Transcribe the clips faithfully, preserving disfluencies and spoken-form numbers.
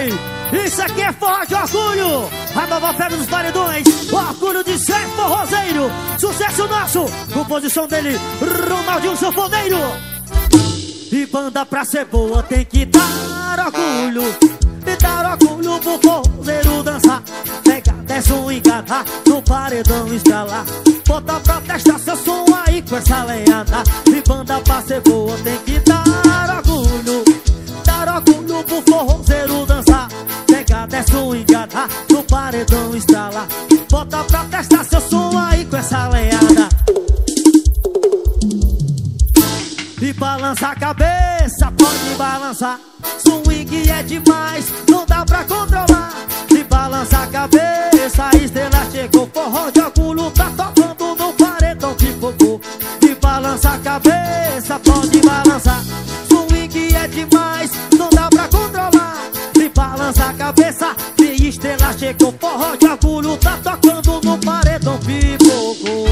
Ei, isso aqui é forró de orgulho. A nova febre dos paredões, o orgulho de ser forrozeiro. Sucesso nosso, composição dele, Ronaldinho Sanfoneiro. E banda pra ser boa tem que dar orgulho. E dar orgulho pro forrozeiro dançar. Pega, desce um engatar, no paredão estralar. Bota pra testar seu som aí com essa lenhada. E banda pra ser boa tem que dar orgulho. Dar orgulho pro forrozeiro dançar. Pega, desce um engatar, no paredão estralar. Bota pra testar seu som aí com essa lenhada. E balança a cabeça, pode balançar. Swing é demais, não dá pra controlar. E balança a cabeça, a estrela chegou. Forró de orgulho tá tocando no paredão que focou. E balança a cabeça, pode balançar. Swing é demais, não dá pra controlar. E balança a cabeça, e estrela chegou. Forró de orgulho tá tocando no paredão que focou.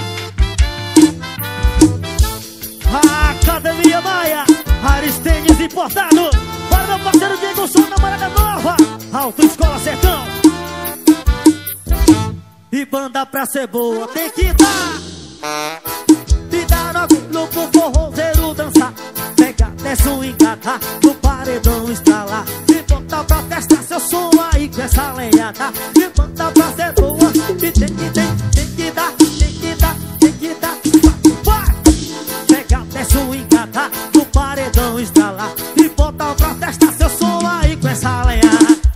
Academia Maia, Aristênis importado. Para meu parceiro Diego Som, namorada nova, Autoescola Sertão. E banda pra ser boa tem que dar. E dar orgulho pro forrozeiro dançar. Pega, desce um engatar, no paredão estralar. E bota pra testar seu som aí com essa lenhada. E banda pra ser boa, e tem que, tem, tem que dar, tem que dar, tem que dar. Desce um engatar, no paredão estralar. E bota pra testar seu som aí com essa lenha.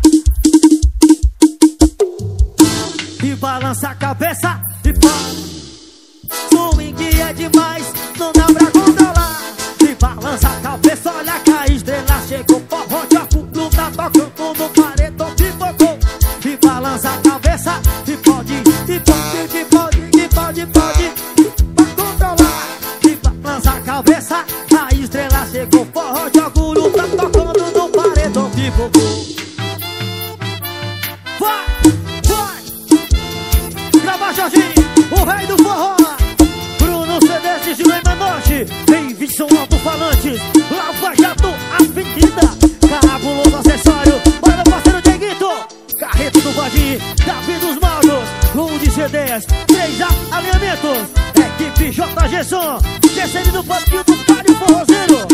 E balança a cabeça e pá. Swing é demais, não dá pra controlar. E balança a cabeça, olha que a estrela chegou. Forró de orgulho tá tocando no paredão que focou. E balança a cabeça e pode, e pode, e pode, e pode, pode, pra controlar. Balança a cabeça, a estrela chegou. Forró de orgulho tá tocando no paredão que focou. Vai, vai! Grava Jorginho, o rei do forró. Bruno C D, Gil e Manoche. Em Vição Alto-Falantes, Lava Jato, Avenida, Cabuloso Acessório. Para o parceiro Dieguito, Carreto do Vadinho, Davi dos Maldos, Lund C Ds, três A alinhamentos. Equipe J G Som, terceiro do Patinho do Tário Forrozeiro.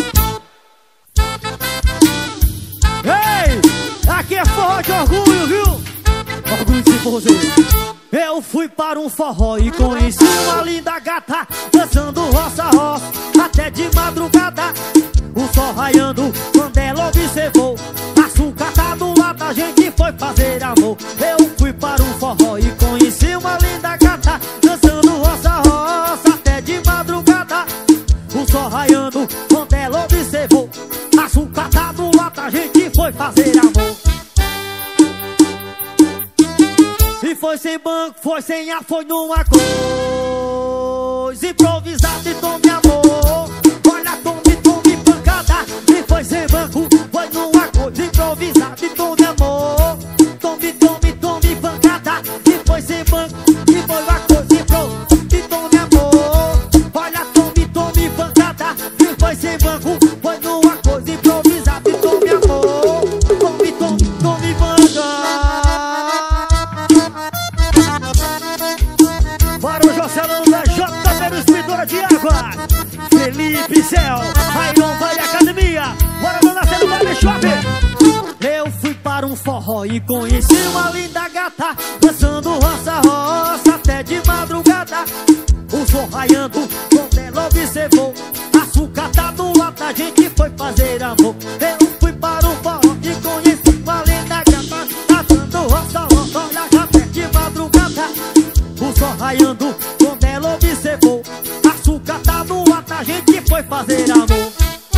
Ei, aqui é forró de orgulho, viu? Orgulho de forrozeiro. Eu fui para um forró e conheci uma linda gata, dançando roça-roça até de madrugada. O sol raiando quando ela observou a sucata do lado, a gente foi fazer amor. Eu fui para um forró e conheci uma linda gata, dançando roça-roça até de madrugada. O sol raiando quando ela observou a sucata do lado, a gente foi fazer amor. E foi sem banco, foi sem ar, foi numa coisa improvisada e tome amor. Olha, tome, tome pancada. E foi sem banco, foi numa coisa improvisada e tome amor. Tome, tome, tome pancada. E foi sem banco, e foi uma coisa improvisada e tome amor. Olha, tome, tome pancada. E foi sem banco, foi numa coisa improvisada e tome amor. Tome, tome, tome pancada. Para o Jocelão da J P Distribuidora de Água, Felipe Céu, Iron Vale Academia, bora não nascer no Vale Shopping. Eu fui para um forró e conheci uma linda gata, dançando roça-roça até de madrugada. O sol raiando quando ela observou a sucata do lado, a gente foi fazer amor. Eu fui para um forró e conheci uma linda gata, dançando roça-roça, olha até de madrugada. O sol raiando quando ela observou a sucata do lado, a gente foi fazer amor.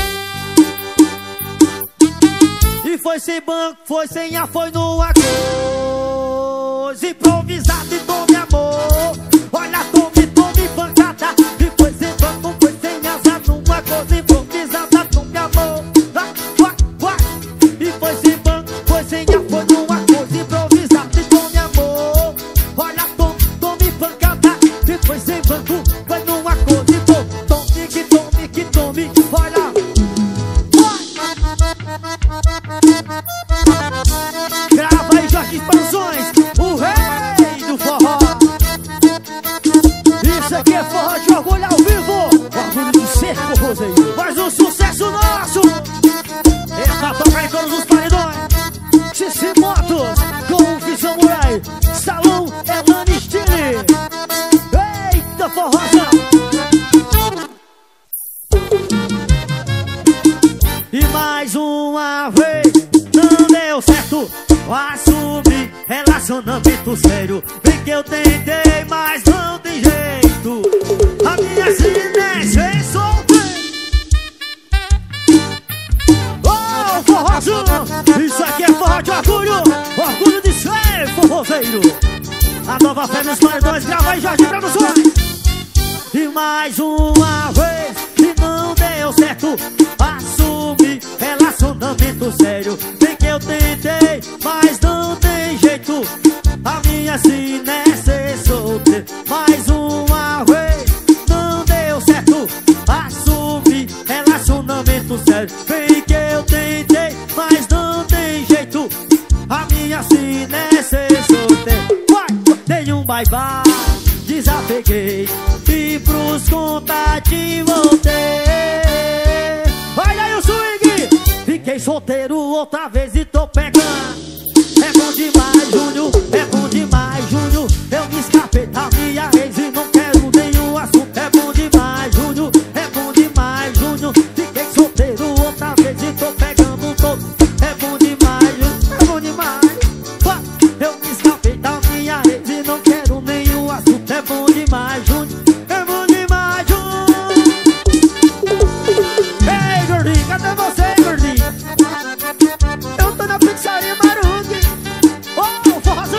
E foi sem banco, foi sem ar, foi numa coisa improvisada e tome amor. Olha, tome, tome pancada. E foi sem banco, foi sem azar, numa coisa improvisada, tome amor. Vai, vai, vai. E foi sem banco, foi sem ar, foi numa coisa improvisada e tome amor. Olha, tome, tome pancada. E foi sem banco, foi numa coisa improvisada. Tome, que tome, que tome. Olha, vai. Sucesso nosso. É pra tocar em todos os paredões. Xixi Motos, Golfe Samurai, Salão Elane Stile. Eita forrosa. E mais uma vez não deu certo. Assumi relacionamento sério. Bem que eu tentei, mas não tem jeito. A minha sinência soltei. Oh, forroso! Isso aqui é forró de orgulho. Orgulho de ser forrozeiro. A nova fé nos paredões. Grava aí, Jorge Produções. E mais uma vez que não deu certo. Assumi relacionamento sério. Bem que eu tentei, mas não tem jeito. A minha sinência é solteiro. Mais uma vez não deu certo. Assumi relacionamento sério. Bem que eu tentei, mas não tem jeito. A minha sinência é solteiro. Vai, dei um bye bye, desapeguei e pros contatos voltei. Olha aí o swing. Fiquei solteiro outra vez e tô pegando. É bom demais, Júnior, é bom demais, Júnior. Eu me escapei da minha ex e não quero nenhum assunto. É bom demais, Júnior, é bom demais, Júnior. Fiquei solteiro outra vez e tô pegando todo. É bom demais, Júnior, é bom demais. Eu me escapei da minha ex e não quero nenhum assunto. É bom demais, Júnior, é bom demais, Júnior. Ei, gordinho, cadê você, gordinho? Eu tô na pizzaria Maruque. Oh, forrozão.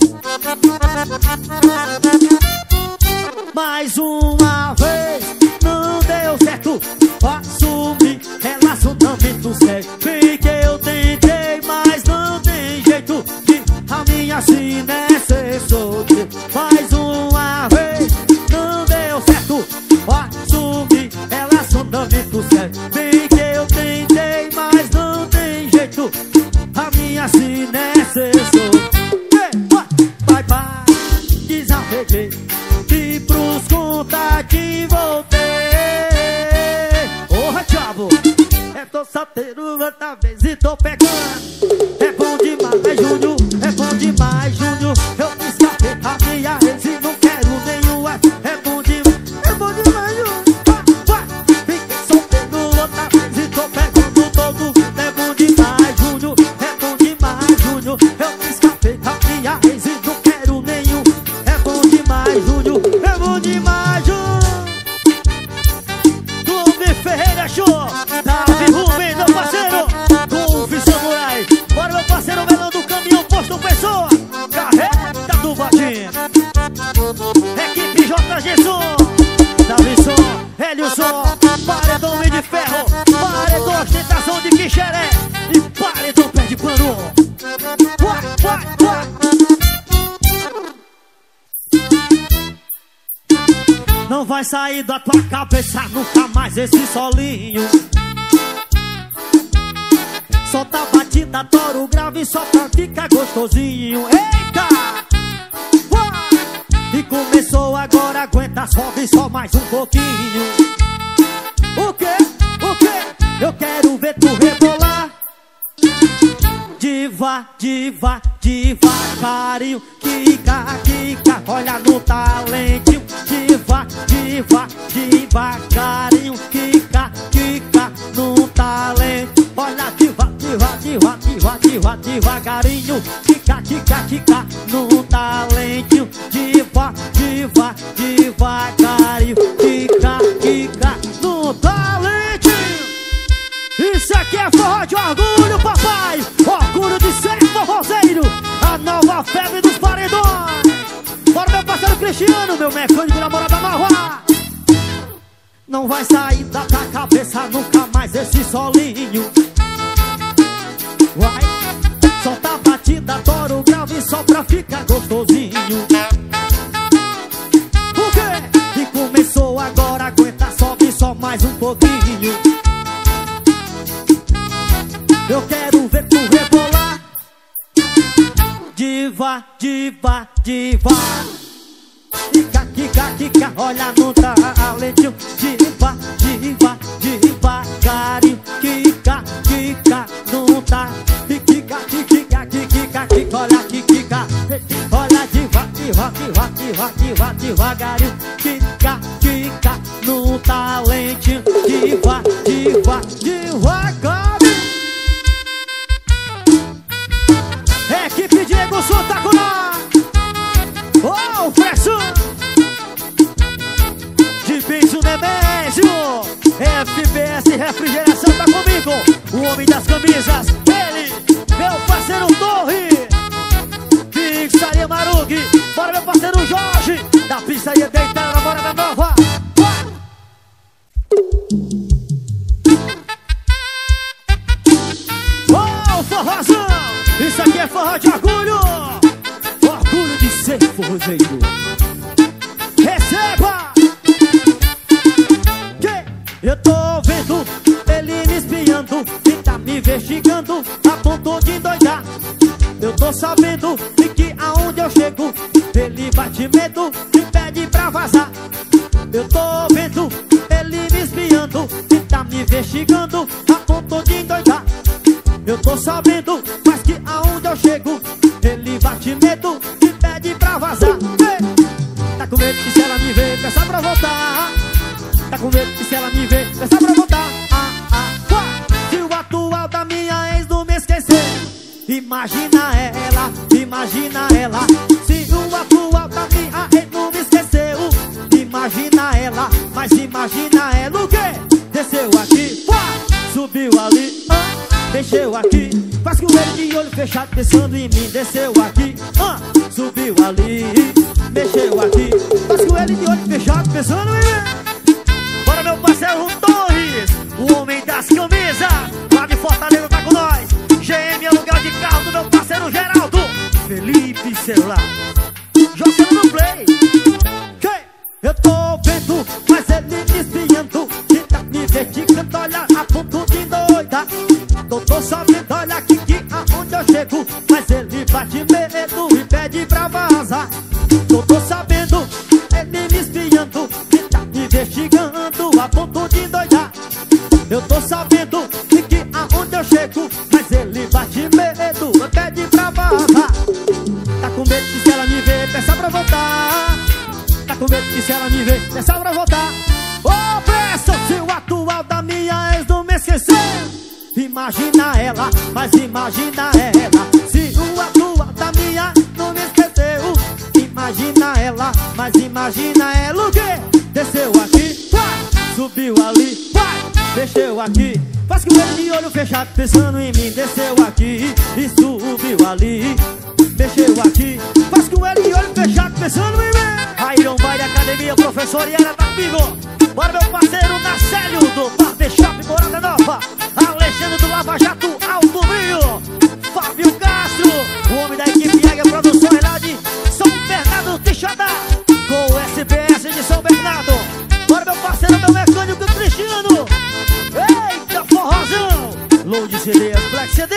Mais uma vez não deu certo. Assumi relacionamento sério. Bem que eu tentei, mas não tem jeito. A minha sinência é solteiro. Mais uma vez não deu certo. Assumi relacionamento sério. Bem que eu tentei, mas não tem jeito. A minha sinência é solteiro. Bye bye, desapeguei e pros contatos voltei. Porra, diabo, eu tô solteiro outra vez e tô pegando. É bom demais, Júnior, é bom demais, Júnior. Eu me escapei da minha ex e não quero nenhum. É bom demais, é bom demais, Júnior. Fiquei solteiro outra vez e tô pegando todo. É bom demais, Júnior, é bom demais, Júnior. Eu me escapei da minha ex e não quero nenhum. É bom demais, Júnior, é bom demais, Júnior. Clube Ferreira Show, Davi Rubem, meu parceiro. Golfe Samurai, bora meu parceiro Melão do Caminhão Posto Pessoa. Carreta do Vadinho. Equipe J G Som, Davi Som, Hélio Som, Paredão de Ferro, Paredão Ostentação de Quixeré e Paredão Pé de Pano. Vai, vai, vai. Não vai sair da tua cabeça nunca mais esse solinho. Solta a batida, toro grave só pra ficar gostosinho. Eita! Uai! E começou agora, aguenta, sobe só mais um pouquinho. O quê? O quê? Eu quero ver tu rebolar. Diva, diva, devagarinho. Quica, quica, olha no talentinho. Diva, diva, devagarinho. Quica, quica, no talento. Olha, diva, diva, diva, diva, diva, devagarinho. Quica, quica, quica, no talentinho. Diva, diva, devagarinho. Quica, quica, no talentinho. Isso aqui é forró de orgulho, papai. Orgulho de ser forrozeiro. A nova febre dos paredões. Bora, meu parceiro Cristiano, meu mecânico namorado nova. Não vai sair da tua cabeça nunca mais esse solinho. Vai, solta a batida, toro grave só pra ficar gostosinho. O quê? E começou agora, aguenta, sobe só mais um pouquinho. Eu quero ver tu rebolar. Diva, diva, diva. Quica, quica, quica, quica, olha no talentinho. Diva, diva, devagarinho. Quica, quica, não tá. Quica, quica, quica, quica, olha quica. Olha diva, diva, diva, diva, diva, devagarinho. Quica, quica, no talentinho. Diva, diva, devagarinho. Equipe Diego Souza com nós. Oh, Fresso de Beijo Nemésio. F B S Refrigeração tá comigo. O homem das camisas, ele, meu parceiro Torre. Pizzaria Marugui. Bora meu parceiro Jorge, da Pizzaria Deitada na Morada Nova. Oh, forrozão. Isso aqui é forró de orgulho. Orgulho de ser forrozeiro. Receba! Que eu tô vendo ele me espiando e tá me investigando a ponto de endoidar. Eu tô sabendo de que aonde eu chego ele bate medo e pede pra vazar. Eu tô vendo ele me espiando e tá me investigando a ponto de endoidar. Eu tô sabendo, mas que aonde eu chego ele bate medo e pede pra vazar. Ei! Tá com medo que se ela me ver, peça pra voltar. Tá com medo que se ela me ver, peça pra voltar. Ah, ah, ah. Se o atual da minha ex não me esquecer, imagina ela, imagina ela. Se o atual da minha ex não me esqueceu, imagina ela, mas imagina ela o quê? Desceu aqui, pá, subiu ali, ah, desceu aqui. Faz com ele de olho fechado pensando em mim. Desceu aqui, ah, subiu ali, mexeu aqui. Faz com ele de olho fechado pensando em mim. Bora meu parceiro Torres, o homem das camisas, lá de Fortaleza tá com nós. G M é lugar de carro do meu parceiro Geraldo. Felipe Celular, jogando no play. Que? Eu tô vendo, mas ele me espiando e tá me investigando, olha, a ponto de doida. Eu tô sabendo, olha aqui que aonde eu chego, mas ele bate medo e pede pra vazar. Eu tô sabendo, ele me espiando e tá me investigando a ponto de doidar. Eu tô sabendo de que aonde eu chego, mas ele bate medo e pede pra vazar. Tá com medo que se ela me ver, peça pra voltar. Tá com medo que se ela me ver, peça pra voltar. Ô, oh, peça se o atual da minha ex não me esquecer. Imagina ela, mas imagina ela. Se o atual da minha não me esqueceu, imagina ela, mas imagina ela o quê? Desceu aqui, vai, subiu ali, vai, desceu aqui. Faz com ele de olho fechado pensando em mim. Desceu aqui e subiu ali, mexeu aqui. Faz com ele de olho fechado pensando em mim. Rairon vai da academia, professor e ela tá comigo. Bora meu parceiro Nacélio do Barbershop Morada Nova. Alexandre do Lava Jato, Alto Rio. Fábio Castro, o homem da equipe Águia Produções lá de São Bernardo de Xadá, com o S B S de São Bernardo. Bora meu parceiro, meu mecânico Cristiano. Eita forrozão, Load C D, Black C D.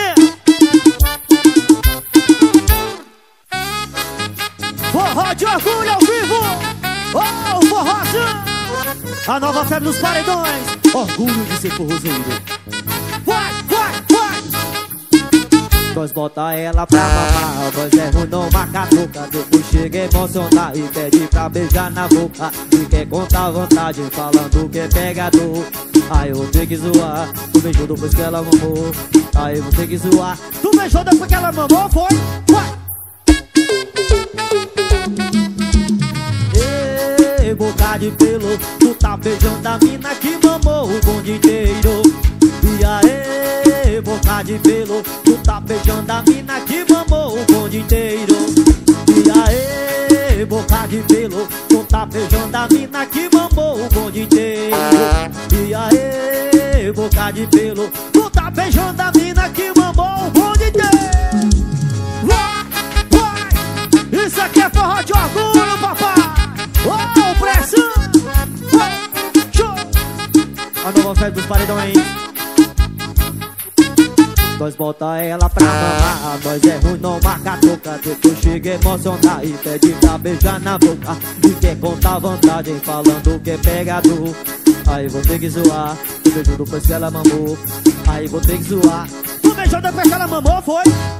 Forró de orgulho ao vivo. Oh, forrozão, a nova febre dos paredões. Orgulho de ser forrozeiro. Vai, vai, vai. Nós bota ela pra mamar, voz é ruim, não marca a boca. Depois chega a emocionar e pede pra beijar na boca. E quer contar vantagem falando que é pegador. Aí eu vou ter que zoar, tu beijou depois que ela mamou. Aí eu vou ter que zoar, tu beijou depois que ela mamou, foi? Vai. Ei, boca de pelo, tu tá beijando a mina que mamou o bonde inteiro. E aí, boca de pelo, tu tá beijando a mina que mamou o bonde inteiro. E aí, boca de pelo, tu tá beijando a mina que mamou o bonde inteiro. E aí, boca de pelo, tu tá beijando a mina que mamou o bonde inteiro. Vai, vai, isso aqui é forró de orgulho, papai. Oh, pressão, vai, show. A nova festa dos paredões. nós bota ela pra mamar. Nós é ruim, não marca toca. Depois chega a emocionar e pede pra beijar na boca. E quer contar vantagem falando que é pegador. Aí vou ter que zoar, tu beijou depois que ela mamou. Aí vou ter que zoar, tu beijou depois que ela mamou, foi?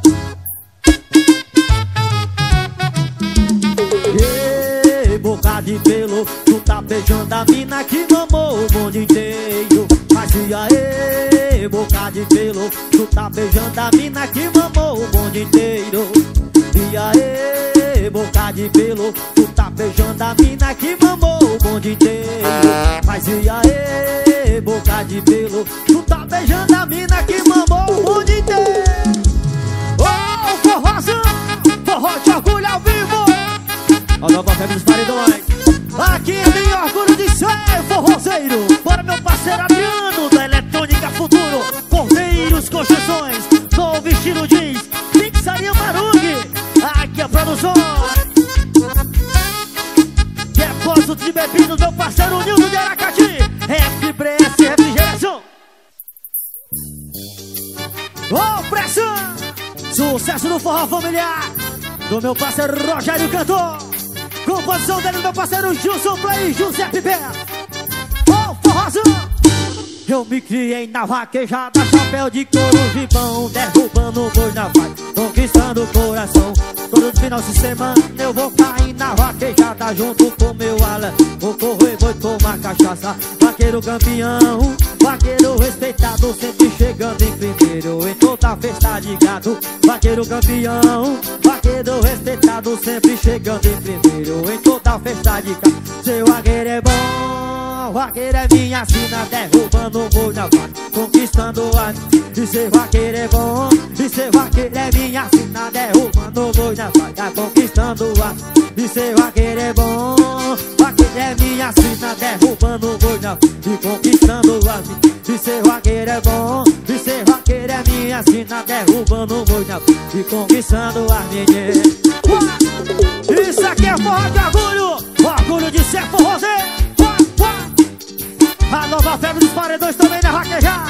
Ei, boca de pelo, tu tá beijando a mina que mamou o mundo inteiro. Mas e aí, boca de pelo, tu tá beijando a mina que mamou o mundo inteiro. E aí, boca de pelo, tu tá beijando a mina que mamou o mundo inteiro. Mas e aí, boca de pelo, tu tá beijando a mina que mamou o mundo inteiro. Oh, forrozão, forró de orgulho ao vivo. A nova febre dos paredões. Aqui é bem orgulho de ser forrozeiro. Bora meu parceiro Adriano, da Eletrônica Futuro. Cordeiros Construções, novo estilo jeans, Pizzaria Marug. Aqui é a produção. Depósito de bebidas, meu parceiro Nildo de Aracati. F P S Refrigeração. Ô, pressão! Sucesso no forró familiar do meu parceiro Rogério Cantor. Composição dele do meu parceiro Gilson Play e Giuseppe Pé. Ô, forrozão! Eu me criei na vaquejada, chapéu de couro, gibão, derrubando o boi na vaca, conquistando o coração. Todo final de semana eu vou cair na vaquejada junto com meu Alan. Vou correr, vou tomar cachaça. Vaqueiro campeão, vaqueiro respeitado, sempre chegando em primeiro em toda festa de gado. Vaqueiro campeão, vaqueiro respeitado, sempre chegando em primeiro em toda festa de gado. Seu vaqueiro é bom, vaqueiro é minha sina, derrubando o boi na vaca, conquistando a... E seu vaqueiro é bom, e seu vaqueiro é minha sina, derrubando o boi na vaca, conquistando a... E seu vaqueiro é bom, vaqueiro é minha sina, derrubando o boi na vaca e conquistando a... E seu vaqueiro é bom, e seu vaqueiro é minha sina, derrubando o boi na vaca e conquistando a minha. Isso aqui é forró de orgulho, orgulho de ser forrozeiro. A nova febre dos paredões também na vaquejada.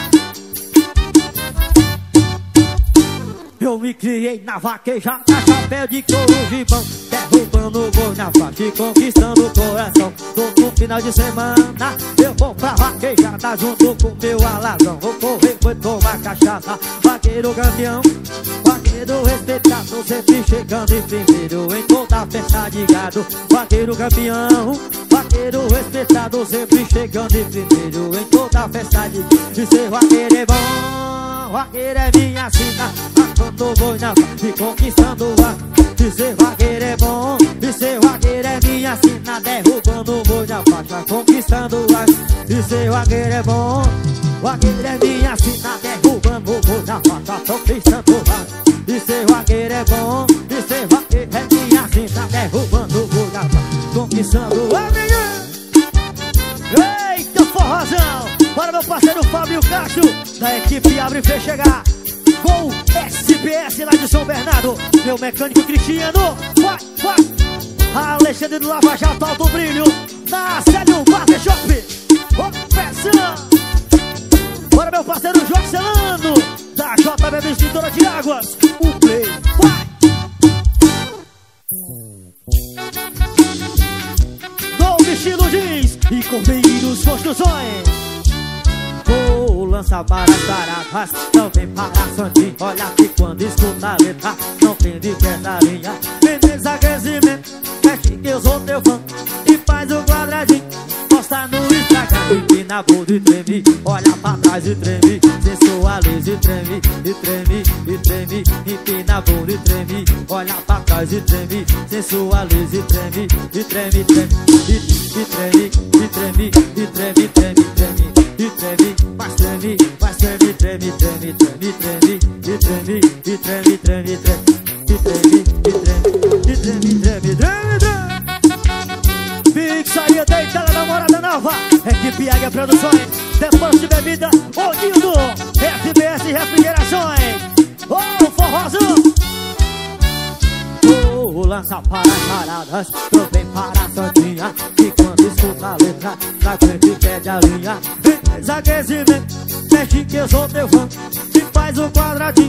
Eu me criei na vaquejada, chapéu de couro, gibão, derrubando o boi na vaca e conquistando o coração. Todo final de semana eu vou pra vaquejada junto com meu alazão. Vou correr, vou tomar cachaça. Vaqueiro campeão, vaqueiro respeitado, sempre chegando em primeiro em toda festa de gado. Vaqueiro campeão, vaqueiro respeitado, sempre chegando em primeiro em toda festa de gado. E seu vaqueiro é bom, vaqueiro é minha sina, matando o boi na vaca e conquistando a... E seu vaqueiro é bom, e seu vaqueiro é minha sina, derrubando o boi na vaca, conquistando a... E seu vaqueiro é bom, vaqueiro é minha sina, derrubando o boi na vaca, conquistando a... E seu vaqueiro é bom, e seu vaqueiro é minha sina, derrubando o boi na vaca, conquistando a minha... Eita, forrozão! Para meu parceiro Fábio Castro, da equipe Abre e Fê chegar com o S B S lá de São Bernardo. Meu mecânico Cristiano, vai, vai. Alexandre do Lava Jato, Alto Brilho, na Célio Barber Shop. Ô, pressão! Para meu parceiro Jorge Celano, da J B Mistura de Águas, o play, vai. Novo estilo jeans e Cordeiros Construções. Vou lançar para as taradas, não vem para Santinho. Olha que quando escuta a letra, não tem de quedarinha. Vem desaquecimento, mexe que eu sou teu fã e faz o quadradinho, posta no Instagram. Empina a bunda e treme, olha pra trás e treme, sensualiza e treme, e treme, e treme. Empina a bunda e treme, olha pra trás e treme, sensualiza e treme, e treme, treme, e, e treme, e treme, e treme, treme, treme. E treme, mas treme, mas treme, treme, treme, treme, treme, e treme, e treme, treme, treme, e treme, e treme, e treme, treme, treme, treme. Pizzaria deitada da Morada Nova, equipe Águia Produções, depósito de bebida, ô Nildo, F B S Refrigerações, ô forrozão. Vou lançar para as paradas, também para a Santinha, e quando escuta a letra, na frente pede a linha. Desaquecimento, mexe que eu sou teu fã e faz o quadradinho,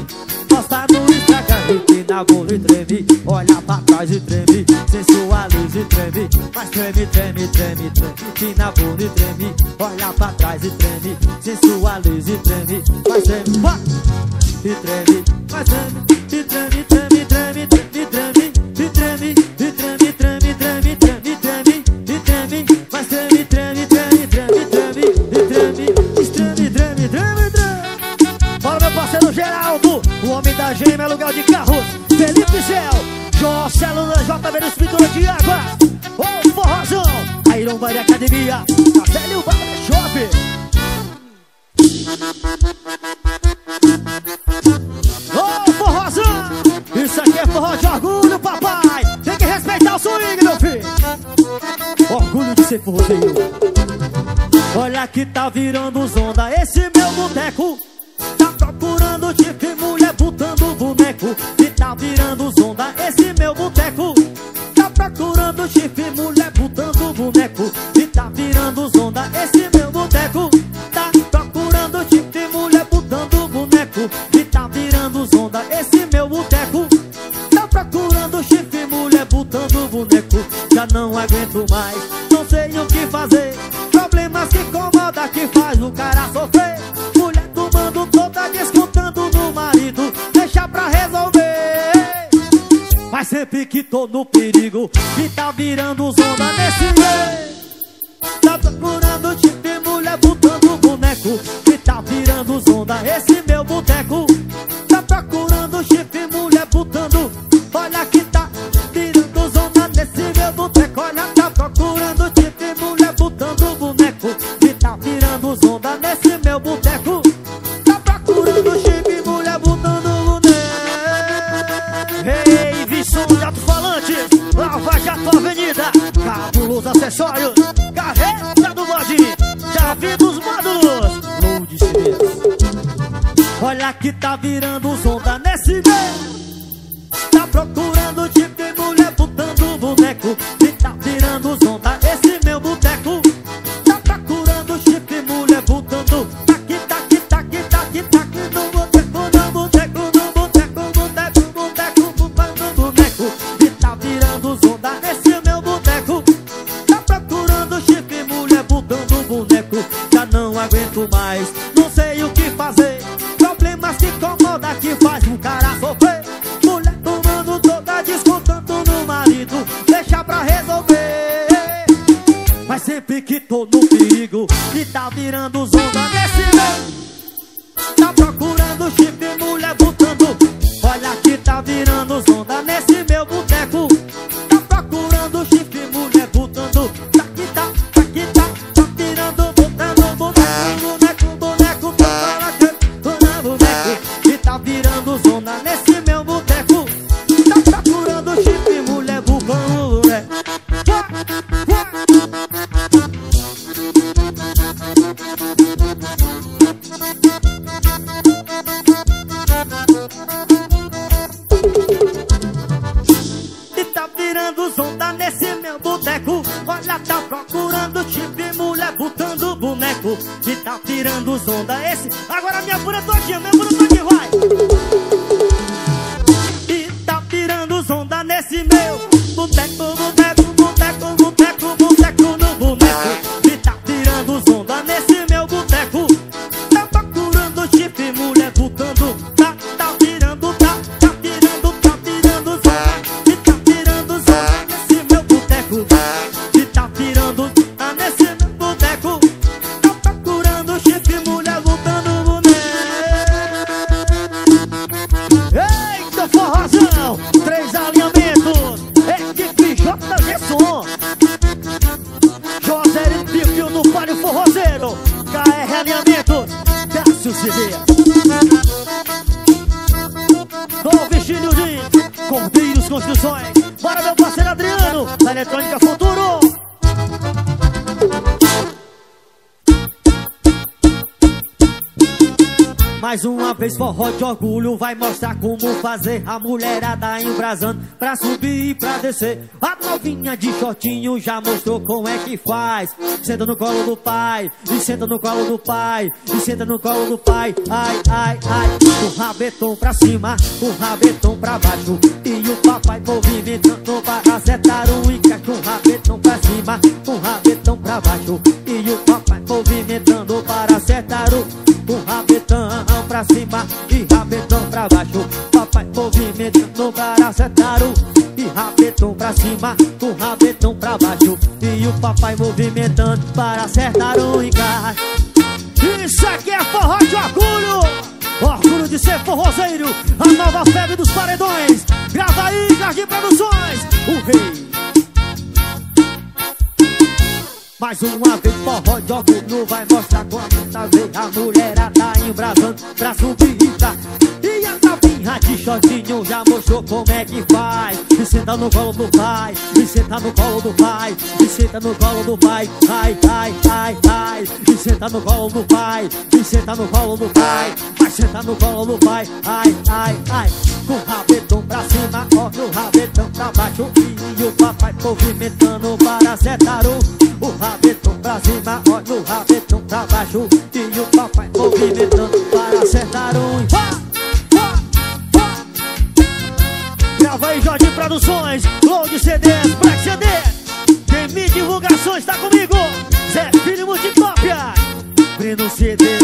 bunda e treme, olha pra trás e treme, sensualiza e treme, mas treme, treme, treme, treme, empina a bunda e treme, olha pra trás e treme, sensualiza e treme, mas treme, vai! E treme, mas treme, e treme, treme, treme, treme, treme, e treme, e treme, treme, treme, treme, treme, e treme, mas treme, treme, treme, treme, treme, e treme, treme, treme, treme, treme. Bora, meu parceiro Geraldo, o homem da gêmea, lugar de carros, Felipe Gel, Jó Célula, J B dos Pintura de Água, ô Forrozão, a Iron Bar Academia, a Velho Bar Shop. Ô forrozão, isso aqui é forró de orgulho, papai. Tem que respeitar o swing, meu filho. Orgulho de ser forrozeiro. Olha que tá virando onda esse meu boteco. Tá procurando tipo e mulher botando boneco. Que tá virando onda esse meu boteco. Tá procurando tipo e mulher botando boneco. Que tá virando onda esse meu boteco. Tá procurando tipo e mulher botando boneco. Que tá virando onda esse meu boteco. Tá procurando chifre, mulher botando boneco. Já não aguento mais, não sei o que fazer. Problemas que incomoda, que faz o cara sofrer. Mulher tomando toda, descontando no marido. Deixa pra resolver. Mas sempre que tô no perigo, que tá virando onda nesse meio. Tá procurando chifre, mulher botando boneco. Que tá virando onda esse meu boteco. Tá procurando chifre, mulher botando. Olha que tá virando onda nesse meu boteco. Olha, tá procurando chifre, mulher botando boneco. Que tá virando onda nesse meu boteco. Tá procurando chifre, mulher botando boneco. Ei, Visson de Alto-Falante, Lava Jato Avenida, Cabuloso Acessórios, Carreta do Bode, Chave dos Módulos, Load Cimentos. Olha que tá virando onda nesse meio. Tá procurando tipo de mulher botando boneco. Que tá virando onda esse meu boteco. Tá procurando tipo de mulher botando. Taque, taque, taque, taque, taque no boteco, no boteco, no boteco, boteco, boteco, botando boneco. Que tá virando onda nesse meu boteco. Tá procurando tipo de mulher botando boneco. Já não aguento mais, não sei o que fazer. Problemas que incomoda, que faz um cara sofrer. Mulher tomando toda, descontando no marido. Deixa pra resolver. Mas sempre que tô no perigo, que tá virando onda nesse meio. Tá procurando chifre, mulher botando. Olha que tá virando onda nesse meu boteco. Tá procurando chifre, mulher botando. Tá que tá, tá que tá, tá virando, botando boneco, boneco, boneco, boneco, boneco. Que tá virando zona nesse meu boteco. Tá procurando chifre, mulher botando boneco. E tá virando zonda nesse meu boteco. Olha, tá procurando chifre, mulher botando boneco. E tá virando zonda esse. Agora minha pura todinha, minha pura todinha, vai. E tá virando zonda nesse meu boteco, boteco, boteco, boteco, boteco no boneco. E tá virando zonda nesse meu boteco. Tá procurando chifre, mulher botando. Tá, tá virando, tá, tá virando, tá virando zonda. E tá virando zonda nesse meu boteco. E tá virando zonda nesse meu boteco. Tá procurando chifre, mulher botando boneco. Eita, forrozão, três alinhamentos. Equipe J G Som, José Pipio no Palio Forrozeiro, K R Alinhamentos, Cássio C D, Dom Virgínio de Cordeiros Construções. Bora, meu parceiro Adriano, da Eletrônica Futuro. Mais uma vez forró de orgulho vai mostrar como fazer a mulherada embrasando pra subir e pra descer. A novinha de shortinho já mostrou como é que faz. Senta no colo do pai, e senta no colo do pai, e senta no colo do pai. Ai, ai, ai, o rabetão pra cima, o rabetão pra baixo. E o papai movimentando para acertar o encaixe. Um rabetão pra cima, um rabetão pra baixo. E o papai movimentando para acertar o Um rabetão pra cima e rabetão pra baixo. Papai movimentando para acertar o E rabetão pra cima, um rabetão pra baixo. E o papai movimentando para acertar o encaixe. Isso aqui é forró de orgulho, orgulho de ser forrozeiro. A nova febre dos paredões. Grava aí, Jardim Produções, o rei. Mais uma vez forró de orgulho vai mostrar quando tá vendo a mulherada embrasando pra subir. E a tapinha de shortinho já mostrou como é que faz. E senta no colo do pai, e senta no colo do pai, e senta no colo do pai. Ai, ai, ai, ai. E senta no colo do pai, e senta no colo do pai. Vai sentar no colo do pai. Ai, ai, ai. Com o rabetão pra cima, ó, no rabetão pra baixo. E o papai movimentando para acertar o O rabetão pra cima, ó, no rabetão pra baixo. E o papai movimentando para acertar um. Grava aí, Jardim Produções, Load C Ds, Black C D. Tem mil divulgações, tá comigo? Zé Filho Multicópia, Breno C D.